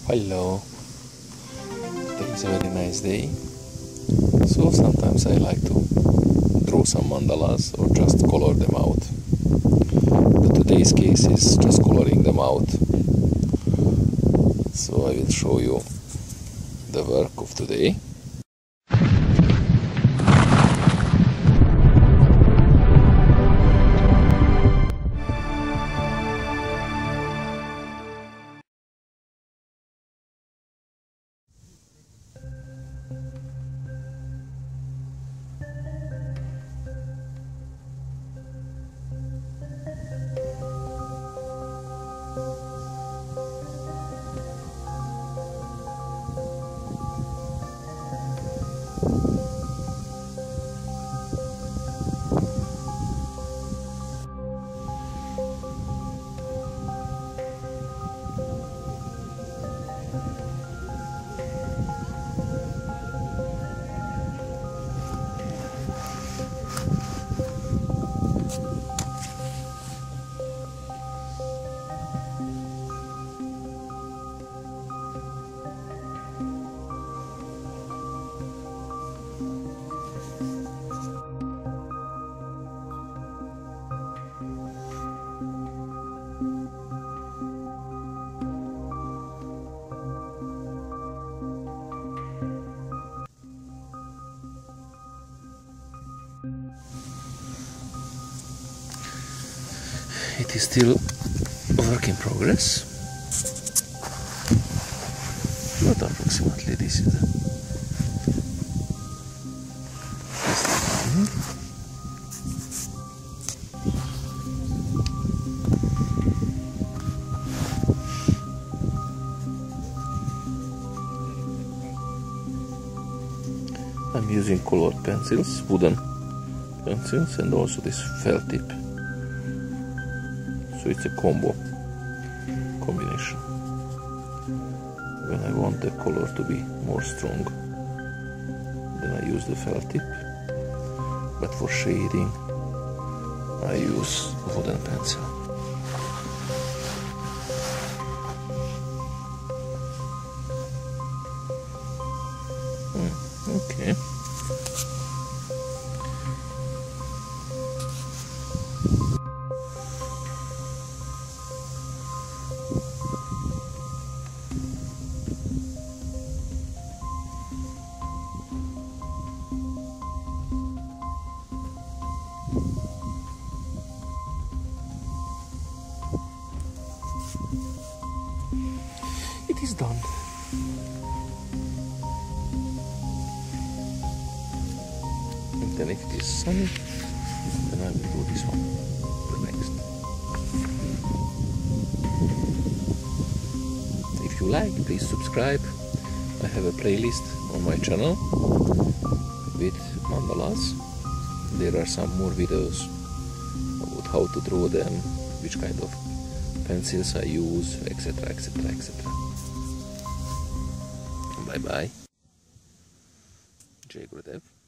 Hello, today is a very nice day, so sometimes I like to draw some mandalas or just color them out, but today's case is just coloring them out, so I will show you the work of today. It is still a work in progress, but approximately this is the I'm using colored pencils, wooden pencils, and also this felt tip. So it's a combination. When I want the color to be more strong, then I use the felt tip, but for shading I use wooden pencil. Okay. It is done. And then if it is sunny, then I will do this one, the next. If you like, please subscribe. I have a playlist on my channel with mandalas. There are some more videos about how to draw them, which kind of pencils I use, etc, etc, etc. Bye bye. Jai Gurudev.